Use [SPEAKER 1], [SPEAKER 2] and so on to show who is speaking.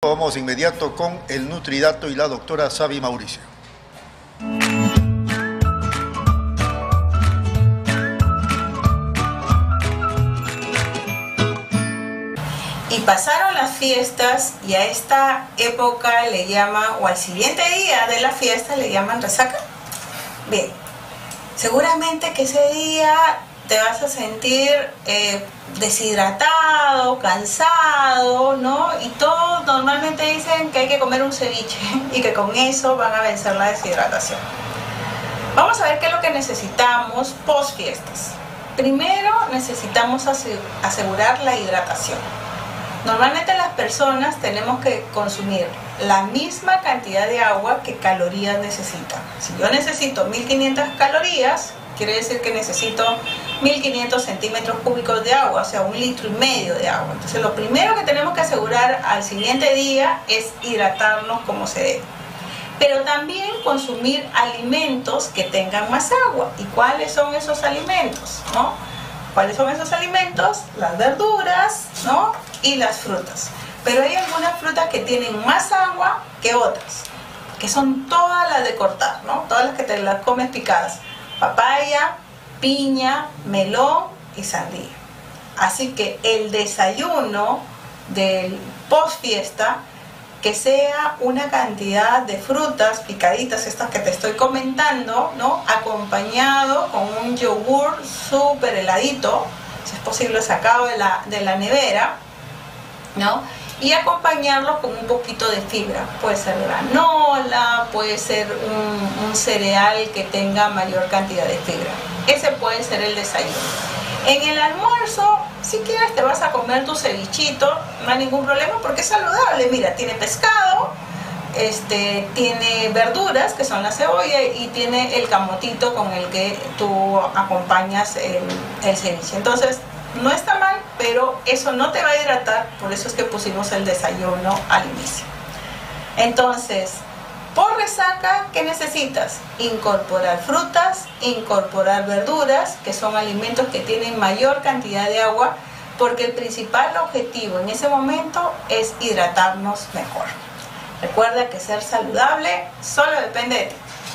[SPEAKER 1] tiempo, vamos de inmediato con el Nutridato y la doctora Sabi Mauricio.
[SPEAKER 2] Y pasaron las fiestas y a esta época le llaman, o al siguiente día de la fiesta le llaman resaca. Bien, seguramente que ese día te vas a sentir deshidratado, cansado, ¿no? Y todos normalmente dicen que hay que comer un ceviche y que con eso van a vencer la deshidratación. Vamos a ver qué es lo que necesitamos post fiestas. Primero necesitamos asegurar la hidratación. Normalmente las personas tenemos que consumir la misma cantidad de agua que calorías necesitan. Si yo necesito 1500 calorías, quiere decir que necesito 1500 centímetros cúbicos de agua, o sea, 1,5 litros de agua. Entonces lo primero que tenemos que asegurar al siguiente día es hidratarnos como se debe. Pero también consumir alimentos que tengan más agua. ¿Y cuáles son esos alimentos, no? ¿Cuáles son esos alimentos? Las verduras, ¿no? Y las frutas. Pero hay algunas frutas que tienen más agua que otras, que son todas las de cortar, ¿no? Todas las que te las comes picadas. Papaya, piña, melón y sandía. Así que el desayuno del post fiesta, que sea una cantidad de frutas picaditas, estas que te estoy comentando, ¿no? Acompañado con un yogur súper heladito, si es posible sacado de la nevera, ¿no? Y acompañarlo con un poquito de fibra. Puede ser granola, puede ser un cereal que tenga mayor cantidad de fibra. Ese puede ser el desayuno. En el almuerzo, si quieres te vas a comer tu cevichito, no hay ningún problema porque es saludable. Mira, tiene pescado, tiene verduras que son la cebolla y tiene el camotito con el que tú acompañas el ceviche. Entonces no está mal, pero eso no te va a hidratar, por eso es que pusimos el desayuno al inicio. Entonces, por resaca, ¿qué necesitas? Incorporar frutas, incorporar verduras, que son alimentos que tienen mayor cantidad de agua, porque el principal objetivo en ese momento es hidratarnos mejor. Recuerda que ser saludable solo depende de ti.